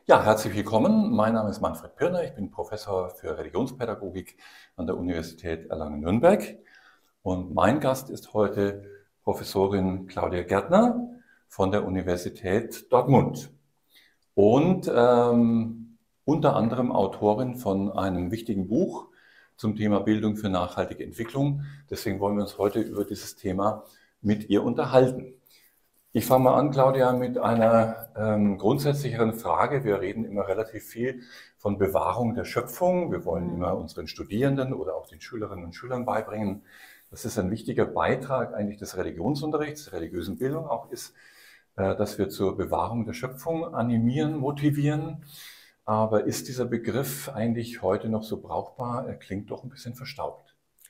Ja, herzlich willkommen. Mein Name ist Manfred Pirner. Ich bin Professor für Religionspädagogik an der Universität Erlangen-Nürnberg. Und mein Gast ist heute Professorin Claudia Gärtner von der Universität Dortmund und unter anderem Autorin von einem wichtigen Buch zum Thema Bildung für nachhaltige Entwicklung. Deswegen wollen wir uns heute über dieses Thema mit ihr unterhalten. Ich fange mal an, Claudia, mit einer grundsätzlicheren Frage. Wir reden immer relativ viel von Bewahrung der Schöpfung. Wir wollen immer unseren Studierenden oder auch den Schülerinnen und Schülern beibringen, dass es ein wichtiger Beitrag eigentlich des Religionsunterrichts, der religiösen Bildung auch ist, dass wir zur Bewahrung der Schöpfung animieren, motivieren. Aber ist dieser Begriff eigentlich heute noch so brauchbar? Er klingt doch ein bisschen verstaubt.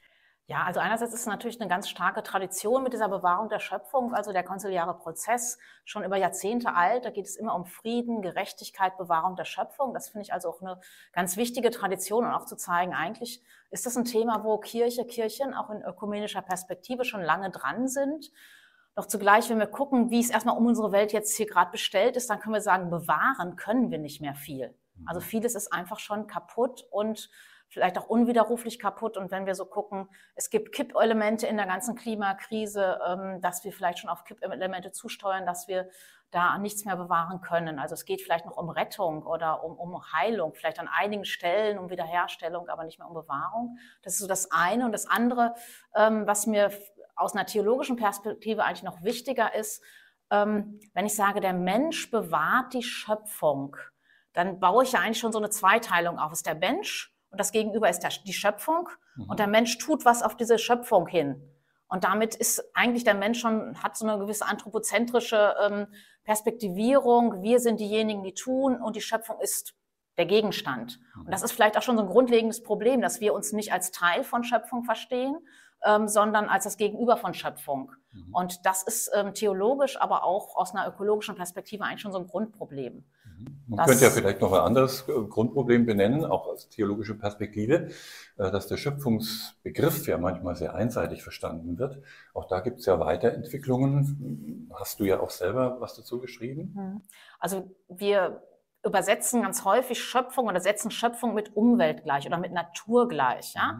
Ja, also einerseits ist es natürlich eine ganz starke Tradition mit dieser Bewahrung der Schöpfung, also der konziliare Prozess, schon über Jahrzehnte alt. Da geht es immer um Frieden, Gerechtigkeit, Bewahrung der Schöpfung. Das finde ich also auch eine ganz wichtige Tradition und auch zu zeigen, eigentlich ist das ein Thema, wo Kirchen auch in ökumenischer Perspektive schon lange dran sind. Doch zugleich, wenn wir gucken, wie es erstmal um unsere Welt jetzt hier gerade bestellt ist, dann können wir sagen, bewahren können wir nicht mehr viel. Also vieles ist einfach schon kaputt und vielleicht auch unwiderruflich kaputt. Und wenn wir so gucken, es gibt Kippelemente in der ganzen Klimakrise, dass wir vielleicht schon auf Kippelemente zusteuern, dass wir da nichts mehr bewahren können. Also es geht vielleicht noch um Rettung oder um Heilung, vielleicht an einigen Stellen um Wiederherstellung, aber nicht mehr um Bewahrung. Das ist so das eine. Und das andere, was mir aus einer theologischen Perspektive eigentlich noch wichtiger ist, wenn ich sage, der Mensch bewahrt die Schöpfung, dann baue ich ja eigentlich schon so eine Zweiteilung auf. Es ist der Mensch, und das Gegenüber ist die Schöpfung. Und der Mensch tut was auf diese Schöpfung hin. Und damit ist eigentlich der Mensch hat so eine gewisse anthropozentrische Perspektivierung. Wir sind diejenigen, die tun, und die Schöpfung ist der Gegenstand. Und das ist vielleicht auch schon so ein grundlegendes Problem, dass wir uns nicht als Teil von Schöpfung verstehen, sondern als das Gegenüber von Schöpfung. Und das ist theologisch, aber auch aus einer ökologischen Perspektive eigentlich schon so ein Grundproblem. Man könnte ja vielleicht noch ein anderes Grundproblem benennen, auch aus theologischer Perspektive, dass der Schöpfungsbegriff ja manchmal sehr einseitig verstanden wird. Auch da gibt es ja Weiterentwicklungen. Hast du ja auch selber was dazu geschrieben? Also wir übersetzen ganz häufig Schöpfung oder setzen Schöpfung mit Umwelt gleich oder mit Natur gleich. Ja?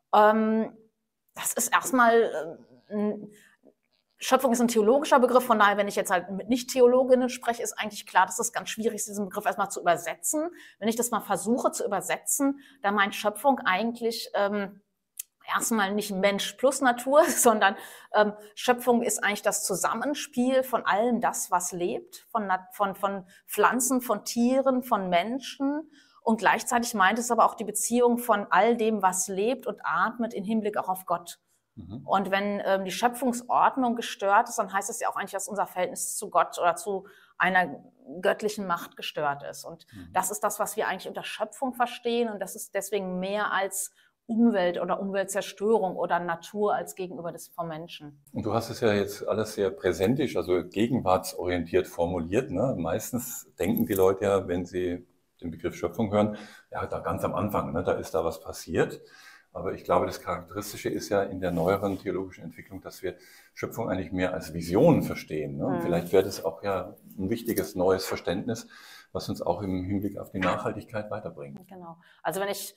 Das ist erstmal Schöpfung ist ein theologischer Begriff, von daher, wenn ich jetzt halt mit Nicht-Theologinnen spreche, ist eigentlich klar, dass es ganz schwierig ist, diesen Begriff erstmal zu übersetzen. Wenn ich das mal versuche zu übersetzen, dann meint Schöpfung eigentlich erstmal nicht Mensch plus Natur, sondern Schöpfung ist eigentlich das Zusammenspiel von allem das, was lebt, von Pflanzen, von Tieren, von Menschen. Und gleichzeitig meint es aber auch die Beziehung von all dem, was lebt und atmet, im Hinblick auch auf Gott. Und wenn die Schöpfungsordnung gestört ist, dann heißt es ja auch eigentlich, dass unser Verhältnis zu Gott oder zu einer göttlichen Macht gestört ist. Und das ist das, was wir eigentlich unter Schöpfung verstehen. Und das ist deswegen mehr als Umwelt oder Umweltzerstörung oder Natur als gegenüber des vom Menschen. Und du hast es ja jetzt alles sehr präsentisch, also gegenwartsorientiert formuliert, ne? Meistens denken die Leute ja, wenn sie den Begriff Schöpfung hören, ja, da ganz am Anfang, ne, da ist da was passiert. Aber ich glaube, das Charakteristische ist ja in der neueren theologischen Entwicklung, dass wir Schöpfung eigentlich mehr als Vision verstehen. Ne? Vielleicht wäre das auch ja ein wichtiges neues Verständnis, was uns auch im Hinblick auf die Nachhaltigkeit weiterbringt. Genau. Also wenn ich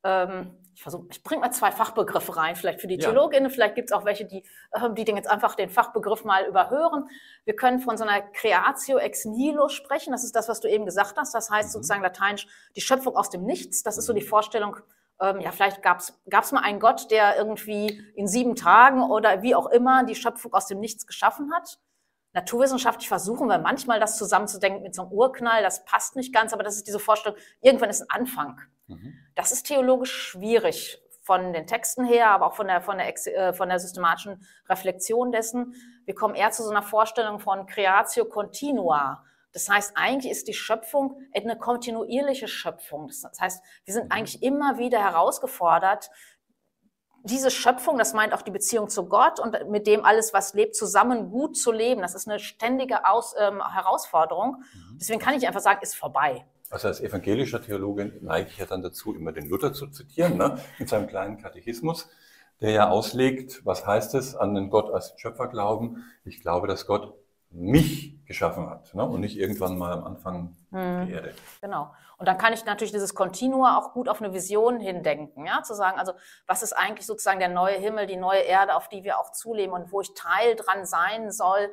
bringe mal zwei Fachbegriffe rein, vielleicht für die Theologinnen, vielleicht gibt es auch welche, die jetzt einfach den Fachbegriff mal überhören. Wir können von so einer Creatio ex nihilo sprechen, das ist das, was du eben gesagt hast, das heißt sozusagen lateinisch die Schöpfung aus dem Nichts, das ist so die Vorstellung, vielleicht gab's mal einen Gott, der irgendwie in 7 Tagen oder wie auch immer die Schöpfung aus dem Nichts geschaffen hat. Naturwissenschaftlich versuchen wir manchmal das zusammenzudenken mit so einem Urknall, das passt nicht ganz, aber das ist diese Vorstellung, irgendwann ist ein Anfang. Das ist theologisch schwierig von den Texten her, aber auch von der systematischen Reflexion dessen. Wir kommen eher zu so einer Vorstellung von Creatio continua. Das heißt, eigentlich ist die Schöpfung eine kontinuierliche Schöpfung. Das heißt, wir sind eigentlich immer wieder herausgefordert, diese Schöpfung, das meint auch die Beziehung zu Gott und mit dem alles, was lebt, zusammen gut zu leben. Das ist eine ständige Herausforderung. Deswegen kann ich einfach sagen, ist vorbei. Also als evangelischer Theologe neige ich ja dann dazu, immer den Luther zu zitieren, ne, mit seinem kleinen Katechismus, der ja auslegt, was heißt es, an den Gott als Schöpfer glauben. Ich glaube, dass Gott mich geschaffen hat, ne? Und nicht irgendwann mal am Anfang der Erde. Genau. Und dann kann ich natürlich dieses Kontinua auch gut auf eine Vision hindenken, ja, zu sagen, also was ist eigentlich sozusagen der neue Himmel, die neue Erde, auf die wir auch zuleben und wo ich Teil dran sein soll,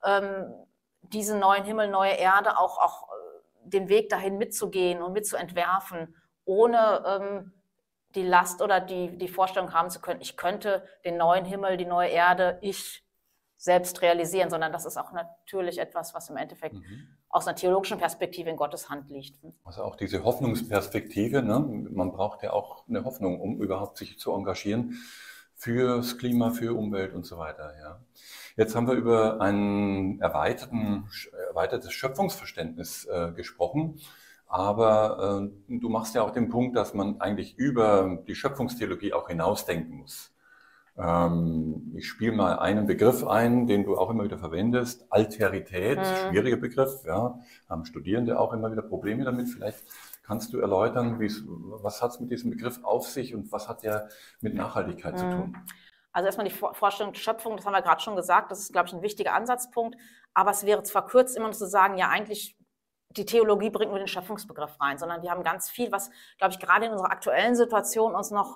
diesen neuen Himmel, neue Erde auch den Weg dahin mitzugehen und mitzuentwerfen, ohne die Last oder die Vorstellung haben zu können, ich könnte den neuen Himmel, die neue Erde, ich selbst realisieren, sondern das ist auch natürlich etwas, was im Endeffekt aus einer theologischen Perspektive in Gottes Hand liegt. Also auch diese Hoffnungsperspektive, ne? Man braucht ja auch eine Hoffnung, um überhaupt sich zu engagieren fürs Klima, für Umwelt und so weiter. Ja. Jetzt haben wir über ein erweitertes Schöpfungsverständnis gesprochen, aber du machst ja auch den Punkt, dass man eigentlich über die Schöpfungstheologie auch hinausdenken muss. Ich spiele mal einen Begriff ein, den du auch immer wieder verwendest. Alterität, schwieriger Begriff, ja, haben Studierende auch immer wieder Probleme damit. Vielleicht kannst du erläutern, was hat es mit diesem Begriff auf sich und was hat der mit Nachhaltigkeit zu tun? Also erstmal die Vorstellung der Schöpfung, das haben wir gerade schon gesagt, das ist, glaube ich, ein wichtiger Ansatzpunkt. Aber es wäre zwar kurz immer nur zu sagen, ja, eigentlich die Theologie bringt nur den Schöpfungsbegriff rein, sondern wir haben ganz viel, was, glaube ich, gerade in unserer aktuellen Situation uns noch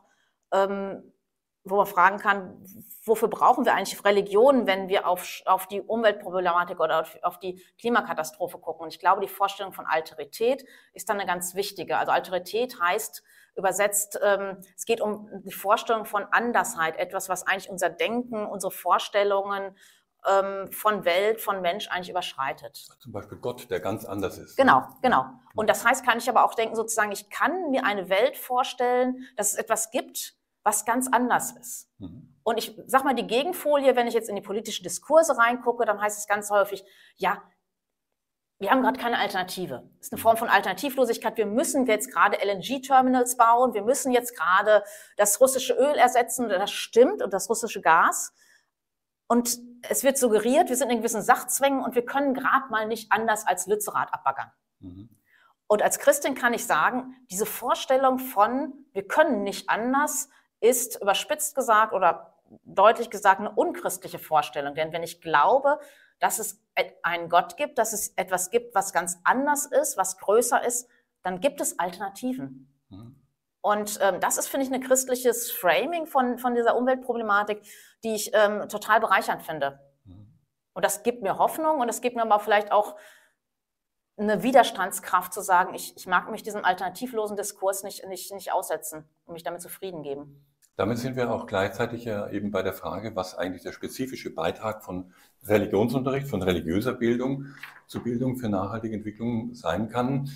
wo man fragen kann, wofür brauchen wir eigentlich Religion, wenn wir auf die Umweltproblematik oder auf die Klimakatastrophe gucken? Und ich glaube, die Vorstellung von Alterität ist dann eine ganz wichtige. Also Alterität heißt übersetzt, es geht um die Vorstellung von Andersheit, etwas, was eigentlich unser Denken, unsere Vorstellungen von Welt, von Mensch eigentlich überschreitet. Zum Beispiel Gott, der ganz anders ist. Genau, genau. Und das heißt, kann ich aber auch denken, sozusagen, ich kann mir eine Welt vorstellen, dass es etwas gibt, was ganz anders ist. Und ich sag mal, die Gegenfolie, wenn ich jetzt in die politischen Diskurse reingucke, dann heißt es ganz häufig, ja, wir haben gerade keine Alternative. Das ist eine Form von Alternativlosigkeit. Wir müssen jetzt gerade LNG-Terminals bauen. Wir müssen jetzt gerade das russische Öl ersetzen. Das stimmt, und das russische Gas. Und es wird suggeriert, wir sind in gewissen Sachzwängen und wir können gerade mal nicht anders als Lützerath abbaggern. Und als Christin kann ich sagen, diese Vorstellung von, wir können nicht anders, ist überspitzt gesagt oder deutlich gesagt eine unchristliche Vorstellung. Denn wenn ich glaube, dass es einen Gott gibt, dass es etwas gibt, was ganz anders ist, was größer ist, dann gibt es Alternativen. Und das ist, finde ich, ein christliches Framing von dieser Umweltproblematik, die ich total bereichernd finde. Und das gibt mir Hoffnung und es gibt mir aber vielleicht auch eine Widerstandskraft zu sagen, ich mag mich diesem alternativlosen Diskurs nicht aussetzen und mich damit zufrieden geben. Damit sind wir auch gleichzeitig ja eben bei der Frage, was eigentlich der spezifische Beitrag von Religionsunterricht, von religiöser Bildung zur Bildung für nachhaltige Entwicklung sein kann.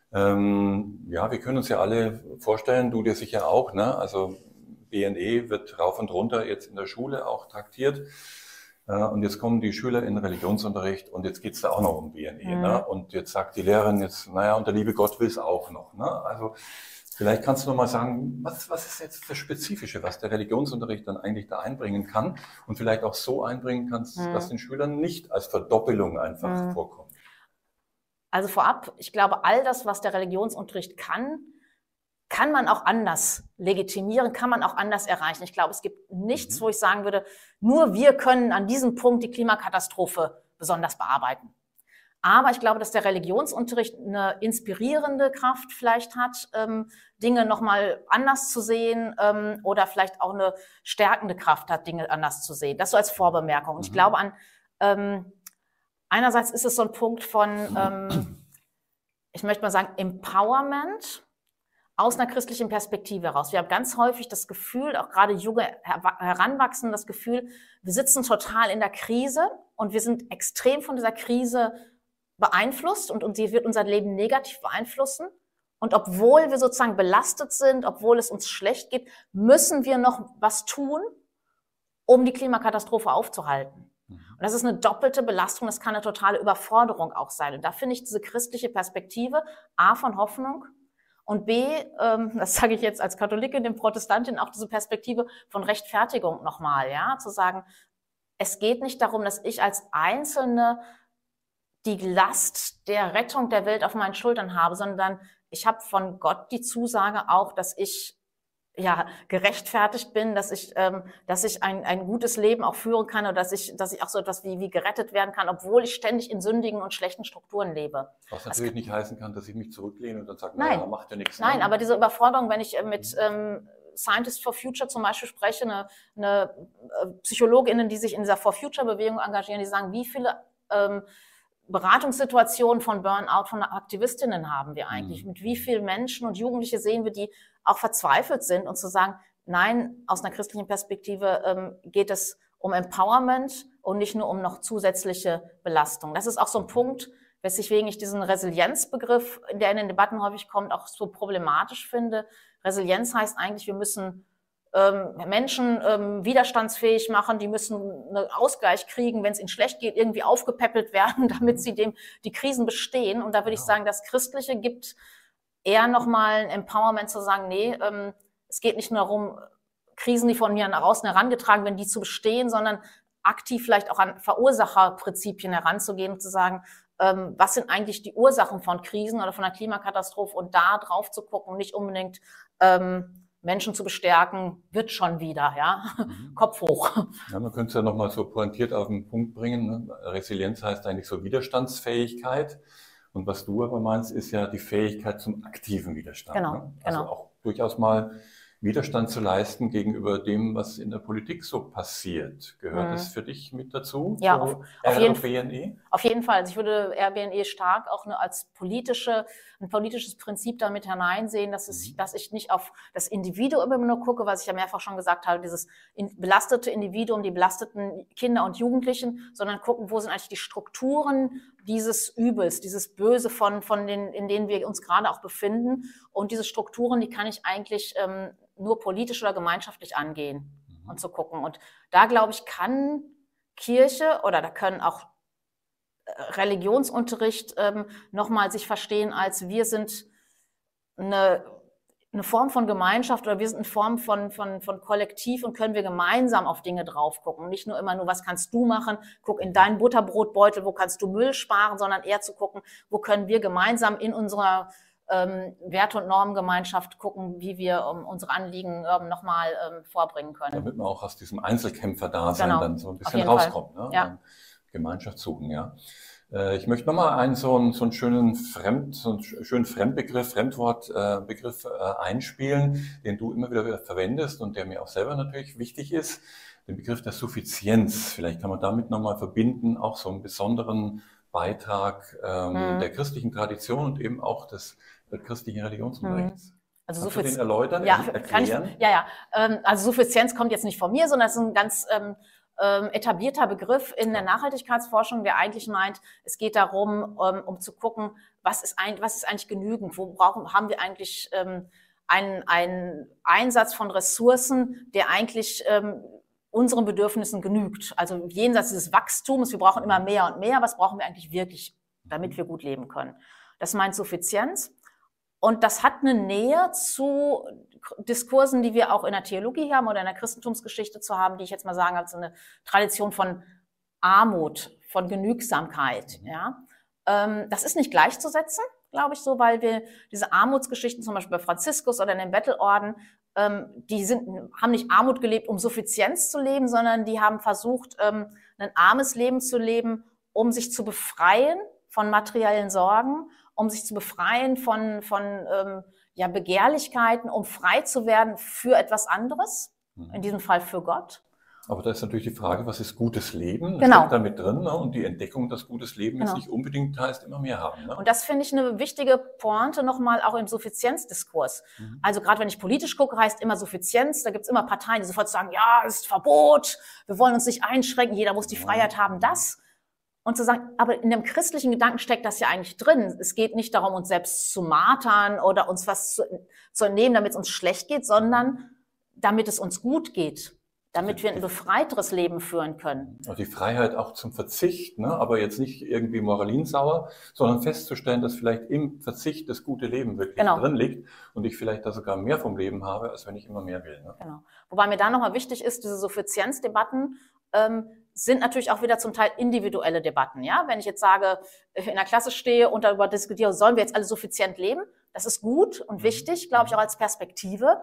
Ja, wir können uns ja alle vorstellen, du dir sicher auch, ne? Also BNE wird rauf und runter jetzt in der Schule auch traktiert. Und jetzt kommen die Schüler in Religionsunterricht und jetzt geht's da auch noch um BNE. Ne? Und jetzt sagt die Lehrerin jetzt, naja, und der liebe Gott will es auch noch. Ne? Also vielleicht kannst du noch mal sagen, was ist jetzt das Spezifische, was der Religionsunterricht dann eigentlich da einbringen kann und vielleicht auch so einbringen kannst, dass den Schülern nicht als Verdoppelung einfach vorkommt. Also vorab, ich glaube, all das, was der Religionsunterricht kann man auch anders legitimieren, kann man auch anders erreichen. Ich glaube, es gibt nichts, wo ich sagen würde, nur wir können an diesem Punkt die Klimakatastrophe besonders bearbeiten. Aber ich glaube, dass der Religionsunterricht eine inspirierende Kraft vielleicht hat, Dinge nochmal anders zu sehen oder vielleicht auch eine stärkende Kraft hat, Dinge anders zu sehen. Das so als Vorbemerkung. Und ich glaube einerseits ist es so ein Punkt von, ich möchte mal sagen, Empowerment aus einer christlichen Perspektive heraus. Wir haben ganz häufig das Gefühl, auch gerade junge Heranwachsende, das Gefühl, wir sitzen total in der Krise und wir sind extrem von dieser Krise beeinflusst und sie wird unser Leben negativ beeinflussen. Und obwohl wir sozusagen belastet sind, obwohl es uns schlecht geht, müssen wir noch was tun, um die Klimakatastrophe aufzuhalten. Und das ist eine doppelte Belastung, das kann eine totale Überforderung auch sein. Und da finde ich diese christliche Perspektive A von Hoffnung und B, das sage ich jetzt als Katholikin, dem Protestantin, auch diese Perspektive von Rechtfertigung nochmal, ja, zu sagen, es geht nicht darum, dass ich als Einzelne die Last der Rettung der Welt auf meinen Schultern habe, sondern ich habe von Gott die Zusage auch, dass ich ja, gerechtfertigt bin, dass ich ein gutes Leben auch führen kann oder dass ich auch so etwas wie gerettet werden kann, obwohl ich ständig in sündigen und schlechten Strukturen lebe. Was natürlich nicht heißen kann, dass ich mich zurücklehne und dann sage, Nein, naja, macht ja nichts. nein, Ne? aber diese Überforderung, wenn ich mit Scientists for Future zum Beispiel spreche, eine PsychologInnen, die sich in dieser For Future-Bewegung engagieren, die sagen, wie viele Beratungssituationen von Burnout von Aktivistinnen haben wir eigentlich? Mit wie vielen Menschen und Jugendliche sehen wir, die auch verzweifelt sind und zu sagen, nein, aus einer christlichen Perspektive geht es um Empowerment und nicht nur um noch zusätzliche Belastung. Das ist auch so ein Punkt, weswegen ich diesen Resilienzbegriff, der in den Debatten häufig kommt, auch so problematisch finde. Resilienz heißt eigentlich, wir müssen Menschen widerstandsfähig machen, die müssen einen Ausgleich kriegen, wenn es ihnen schlecht geht, irgendwie aufgepäppelt werden, damit sie die Krisen bestehen. Und da würde ich sagen, das Christliche gibt eher nochmal ein Empowerment zu sagen, nee, es geht nicht nur darum, Krisen, die von mir nach außen herangetragen werden, die zu bestehen, sondern aktiv vielleicht auch an Verursacherprinzipien heranzugehen und zu sagen, was sind eigentlich die Ursachen von Krisen oder von einer Klimakatastrophe und da drauf zu gucken und nicht unbedingt Menschen zu bestärken, wird schon wieder, ja, Kopf hoch. Ja, man könnte es ja nochmal so pointiert auf den Punkt bringen. Ne? Resilienz heißt eigentlich so Widerstandsfähigkeit. Und was du aber meinst, ist ja die Fähigkeit zum aktiven Widerstand. Genau, Ne? Also genau. auch durchaus mal Widerstand zu leisten gegenüber dem, was in der Politik so passiert. Gehört das für dich mit dazu? Ja, so auf jeden Fall. Also ich würde RBNE stark auch als ein politisches Prinzip damit hineinsehen, dass ich nicht auf das Individuum immer nur gucke, was ich ja mehrfach schon gesagt habe, dieses belastete Individuum, die belasteten Kinder und Jugendlichen, sondern gucken, wo sind eigentlich die Strukturen dieses Übels, dieses Böse in denen wir uns gerade auch befinden. Und diese Strukturen, die kann ich eigentlich nur politisch oder gemeinschaftlich angehen und zu gucken. Und da, glaube ich, kann Kirche oder da können auch Religionsunterricht nochmal sich verstehen als wir sind eine Form von Gemeinschaft oder wir sind eine Form von Kollektiv und können wir gemeinsam auf Dinge drauf gucken. Nicht nur immer nur, was kannst du machen, guck in deinen Butterbrotbeutel, wo kannst du Müll sparen, sondern eher zu gucken, wo können wir gemeinsam in unserer Werte- und Normengemeinschaft gucken, wie wir unsere Anliegen nochmal vorbringen können. Damit man auch aus diesem Einzelkämpfer-Dasein dann so ein bisschen rauskommt. Ne? Ja. Gemeinschaft suchen, ja. Ich möchte nochmal so einen schönen Fremdwortbegriff einspielen, den du immer wieder verwendest und der mir auch selber natürlich wichtig ist. Den Begriff der Suffizienz. Vielleicht kann man damit nochmal verbinden, auch so einen besonderen Beitrag der christlichen Tradition und eben auch des christlichen Religionsunterrichts. Also kannst du den erläutern, erklären? Also Suffizienz kommt jetzt nicht von mir, sondern es ist ein ganz etablierter Begriff in der Nachhaltigkeitsforschung, der eigentlich meint, es geht darum, um zu gucken, was ist eigentlich genügend, haben wir eigentlich einen Einsatz von Ressourcen, der eigentlich unseren Bedürfnissen genügt. Also jenseits dieses Wachstums, wir brauchen immer mehr und mehr, was brauchen wir eigentlich wirklich, damit wir gut leben können. Das meint Suffizienz. Und das hat eine Nähe zu Diskursen, die wir auch in der Theologie haben oder in der Christentumsgeschichte zu haben, die ich jetzt mal sagen, als eine Tradition von Armut, von Genügsamkeit. Ja? Das ist nicht gleichzusetzen, glaube ich, so, weil wir diese Armutsgeschichten, zum Beispiel bei Franziskus oder in den Bettelorden, haben nicht Armut gelebt, um Suffizienz zu leben, sondern die haben versucht, ein armes Leben zu leben, um sich zu befreien von materiellen Sorgen, um sich zu befreien von Begehrlichkeiten, um frei zu werden für etwas anderes, in diesem Fall für Gott. Aber da ist natürlich die Frage, was ist gutes Leben? Genau. Steckt da mit drin, ne? Und die Entdeckung, dass gutes Leben jetzt nicht unbedingt heißt, immer mehr haben. Ne? Und das finde ich eine wichtige Pointe nochmal auch im Suffizienzdiskurs. Also gerade wenn ich politisch gucke, heißt immer Suffizienz, da gibt es immer Parteien, die sofort sagen, ja, es ist Verbot, wir wollen uns nicht einschränken, jeder muss die Freiheit haben, das. Und zu sagen, aber in dem christlichen Gedanken steckt das ja eigentlich drin. Es geht nicht darum, uns selbst zu martern oder uns was zu entnehmen, damit es uns schlecht geht, sondern damit es uns gut geht, damit wir ein befreiteres Leben führen können. Und die Freiheit auch zum Verzicht, ne? Aber jetzt nicht irgendwie moralinsauer, sondern festzustellen, dass vielleicht im Verzicht das gute Leben wirklich drin liegt und ich vielleicht da sogar mehr vom Leben habe, als wenn ich immer mehr will. Ne? Genau. Wobei mir da nochmal wichtig ist, diese Suffizienzdebatten sind natürlich auch wieder zum Teil individuelle Debatten. Ja? Wenn ich jetzt sage, in der Klasse stehe und darüber diskutiere, sollen wir jetzt alle suffizient leben? Das ist gut und wichtig, glaube ich, auch als Perspektive.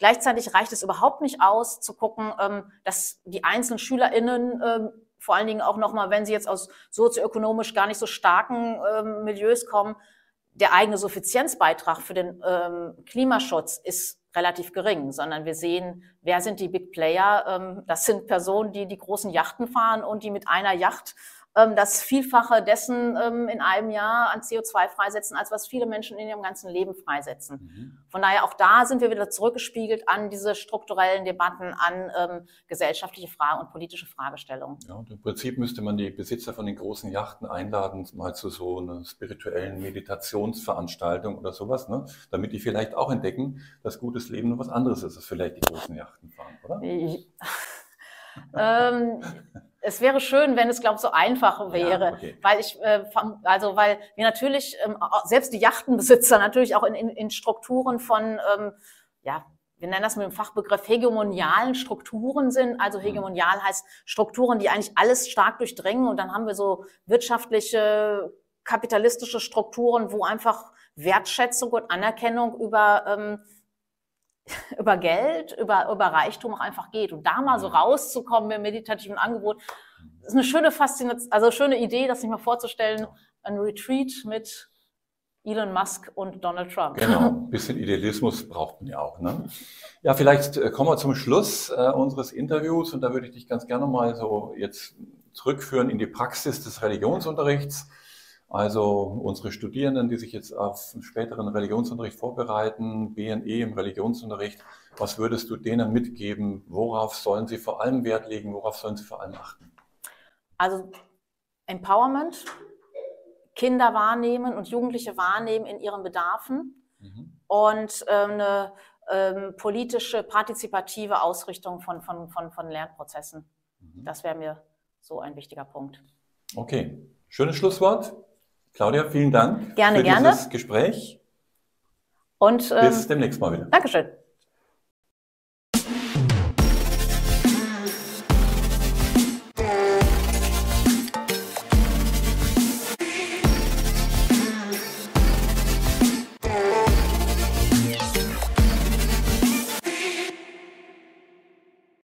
Gleichzeitig reicht es überhaupt nicht aus, zu gucken, dass die einzelnen SchülerInnen, vor allen Dingen auch nochmal, wenn sie jetzt aus sozioökonomisch gar nicht so starken Milieus kommen, der eigene Suffizienzbeitrag für den Klimaschutz ist relativ gering, sondern wir sehen, wer sind die Big Player? Das sind Personen, die die großen Yachten fahren und die mit einer Yacht das Vielfache dessen in einem Jahr an CO2 freisetzen, als was viele Menschen in ihrem ganzen Leben freisetzen. Von daher auch da sind wir wieder zurückgespiegelt an diese strukturellen Debatten, an gesellschaftliche Fragen und politische Fragestellungen. Ja, und im Prinzip müsste man die Besitzer von den großen Yachten einladen, mal zu so einer spirituellen Meditationsveranstaltung oder sowas, ne? Damit die vielleicht auch entdecken, dass gutes Leben nur was anderes ist, als vielleicht die großen Yachten fahren, oder? Es wäre schön, wenn es, glaube ich, so einfach wäre, ja, okay. Weil wir natürlich, selbst die Yachtenbesitzer natürlich auch in Strukturen von, ja, wir nennen das mit dem Fachbegriff hegemonialen Strukturen sind. Also hegemonial heißt Strukturen, die eigentlich alles stark durchdringen. Und dann haben wir so wirtschaftliche, kapitalistische Strukturen, wo einfach Wertschätzung und Anerkennung über Geld, über Reichtum auch einfach geht. Und da mal so rauszukommen mit meditativen Angebot, ist eine schöne Faszination, also schöne Idee, das sich mal vorzustellen, ein Retreat mit Elon Musk und Donald Trump. Genau, ein bisschen Idealismus braucht man ja auch, ne? Ja, vielleicht kommen wir zum Schluss unseres Interviews und da würde ich dich ganz gerne mal so jetzt zurückführen in die Praxis des Religionsunterrichts. Also unsere Studierenden, die sich jetzt auf einen späteren Religionsunterricht vorbereiten, BNE im Religionsunterricht, was würdest du denen mitgeben? Worauf sollen sie vor allem Wert legen? Worauf sollen sie vor allem achten? Also Empowerment, Kinder wahrnehmen und Jugendliche wahrnehmen in ihren Bedarfen und eine politische, partizipative Ausrichtung von Lernprozessen. Das wäre mir so ein wichtiger Punkt. Okay, schönes Schlusswort. Claudia, vielen Dank für dieses Gespräch. Und bis demnächst mal wieder. Dankeschön.